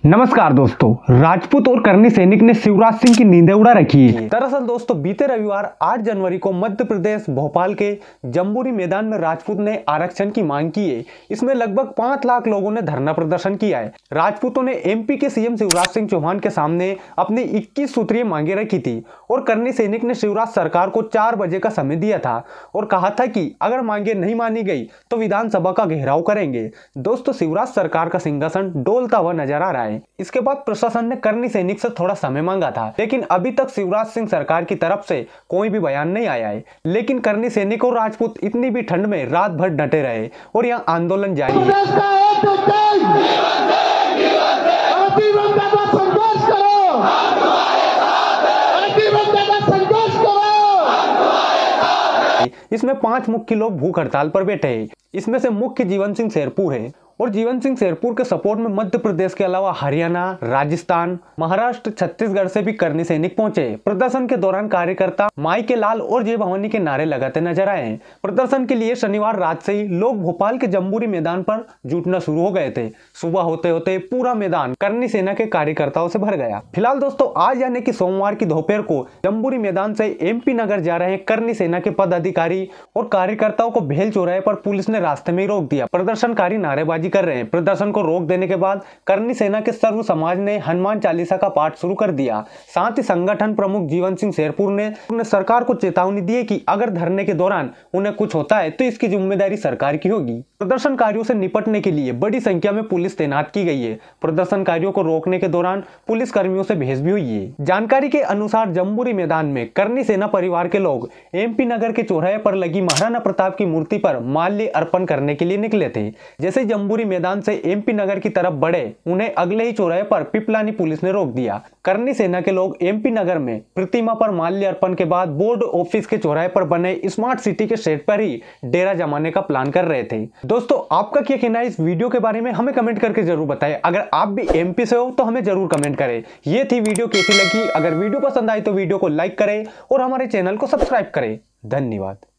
नमस्कार दोस्तों, राजपूत और करनी सैनिक ने शिवराज सिंह की नींदें उड़ा रखी है। दरअसल दोस्तों, बीते रविवार 8 जनवरी को मध्य प्रदेश भोपाल के जम्बूरी मैदान में राजपूत ने आरक्षण की मांग की है। इसमें लगभग 5 लाख लोगों ने धरना प्रदर्शन किया है। राजपूतों ने एमपी के सीएम शिवराज सिंह चौहान के सामने अपनी 21 सूत्रीय मांगे रखी थी और करनी सैनिक ने शिवराज सरकार को 4 बजे का समय दिया था और कहा था कि अगर मांगे नहीं मानी गई तो विधानसभा का घेराव करेंगे। दोस्तों, शिवराज सरकार का सिंहासन डोलता हुआ नजर आ रहा है। इसके बाद प्रशासन ने करनी सैनिक से थोड़ा समय मांगा था, लेकिन अभी तक शिवराज सिंह सरकार की तरफ से कोई भी बयान नहीं आया है। लेकिन करनी सैनिक और राजपूत इतनी भी ठंड में रात भर डटे रहे और यहाँ आंदोलन जारी है। इसमें 5 मुख्य लोग भूख हड़ताल पर बैठे हैं। इसमें से मुख्य जीवन सिंह शेरपुर है और जीवन सिंह शेरपुर के सपोर्ट में मध्य प्रदेश के अलावा हरियाणा, राजस्थान, महाराष्ट्र, छत्तीसगढ़ से भी करनी सैनिक पहुंचे। प्रदर्शन के दौरान कार्यकर्ता माई के लाल और जय भवानी के नारे लगाते नजर आए हैं। प्रदर्शन के लिए शनिवार रात से ही लोग भोपाल के जम्बूरी मैदान पर जुटना शुरू हो गए थे। सुबह होते होते पूरा मैदान करनी सेना के कार्यकर्ताओं से भर गया। फिलहाल दोस्तों, आज यानी कि सोमवार की दोपहर को जम्बूरी मैदान से एमपी नगर जा रहे करनी सेना के पदाधिकारी और कार्यकर्ताओं को भेल चौराहे पर पुलिस ने रास्ते में ही रोक दिया। प्रदर्शनकारी नारेबाजी कर रहे हैं। प्रदर्शन को रोक देने के बाद करनी सेना के सर्व समाज ने हनुमान चालीसा का पाठ शुरू कर दिया। साथ ही संगठन प्रमुख जीवन सिंह शेरपुर ने सरकार को चेतावनी दी है कि अगर धरने के दौरान उन्हें कुछ होता है तो इसकी जिम्मेदारी सरकार की होगी। प्रदर्शनकारियों से निपटने के लिए बड़ी संख्या में पुलिस तैनात की गई है। प्रदर्शनकारियों को रोकने के दौरान पुलिस कर्मियों से बहस भी हुई है। जानकारी के अनुसार जम्बूरी मैदान में करनी सेना परिवार के लोग एमपी नगर के चौराहे पर लगी महाराणा प्रताप की मूर्ति पर माल्य अर्पण करने के लिए निकले थे। जैसे जम्बूरी मैदान से एमपी नगर की तरफ बढ़े, उन्हें अगले ही चौराहे पर पिपलानी पुलिस ने रोक दिया। करनी सेना के लोग एमपी नगर में प्रतिमा पर माल्य अर्पण के बाद बोर्ड ऑफिस के चौराहे पर बने स्मार्ट सिटी के शेड पर ही डेरा जमाने का प्लान कर रहे थे। दोस्तों, आपका क्या कहना है इस वीडियो के बारे में हमें कमेंट करके जरूर बताएं। अगर आप भी एमपी से हो तो हमें जरूर कमेंट करें। ये थी वीडियो, कैसी लगी? अगर वीडियो पसंद आई तो वीडियो को लाइक करें और हमारे चैनल को सब्सक्राइब करें। धन्यवाद।